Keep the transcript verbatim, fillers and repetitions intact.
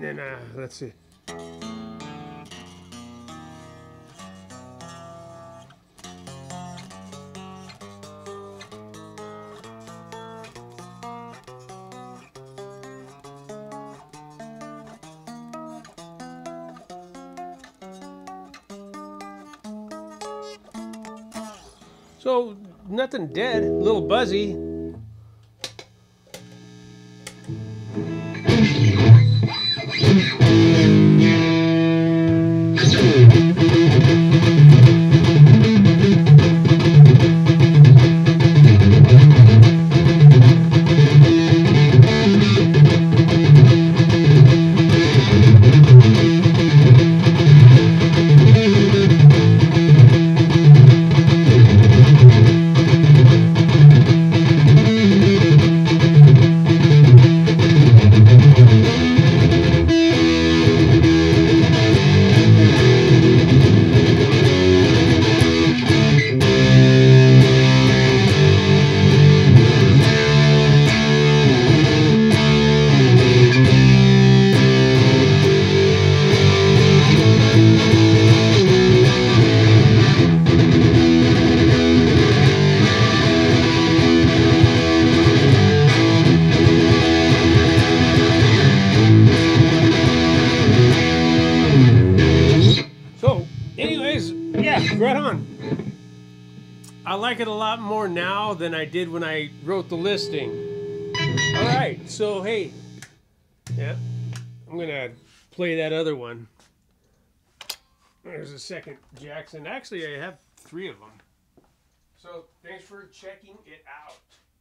And then, uh, let's see. So, nothing dead, a little buzzy. Right on. I like it a lot more now than I did when I wrote the listing. All right, so hey, yeah, I'm gonna play that other one. There's a second Jackson. Actually, I have three of them. So thanks for checking it out.